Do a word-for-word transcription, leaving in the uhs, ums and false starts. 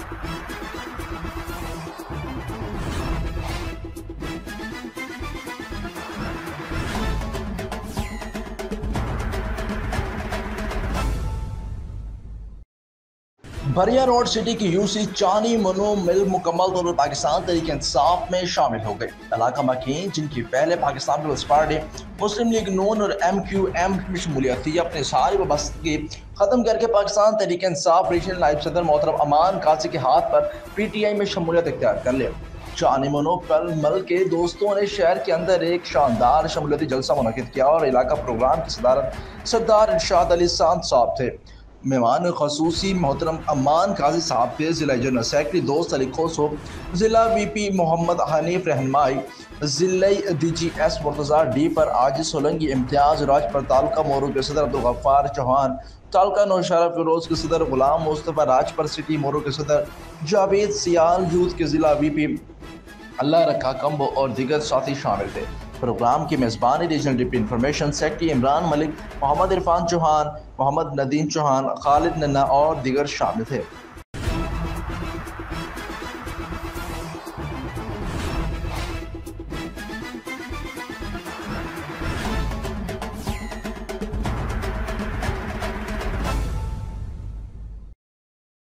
बरिया road city की UC चानी मनो मिल मुकम्मल तौर पर पाकिस्तान तहरीक इंसाफ में शामिल हो गई। इलाका मकीन जिनकी पहले Pakistan Peoples Party, Muslim League Noon और एम क्यू एम में शमूलियत थी, अपने सारी वाबस्तगी खत्म करके पाकिस्तान तहरीक इंसाफ रीजनल नायब सदर मोहतरम अमान काजी के हाथ पर पी टी आई में शमूलियत इख्तियार कर लिया। चानी मनो कल मल के दोस्तों ने शहर के अंदर एक शानदार शमूलियती जलसा मुनक़िद किया और इलाका प्रोग्राम की सदारत सरदार इरशाद अली सांत साहब थे। मेहमान खसूसी मोहतरम अमान काजी साहब थे। ज़िला जनरल सेक्रेटरी दोस्त अली खोसो, ज़िला वी पी मोहम्मद हनीफ रहनमाई, ज़िला डी जी एस मुर्तज़ा डी पर आज सोलंगी इम्तियाज़ राज पर तालका मोरू के सदर अब्दुल गफ्फार चौहान, तालका नौशहरा फिरोज़ के सदर गुलाम मुस्तफ़ा राज पर सिटी मोरू के सदर जावेद सियाल यूथ के ज़िला वी पी अल्लाह रखा कम्बो और दीगर साथी शामिल थे। प्रोग्राम की मेज़बानी regional deputy information secretary Imran Malik, Mohammad Irfan Chauhan, Mohammad Nadeem Chauhan, Khalid Nanna और दीगर शामिल थे।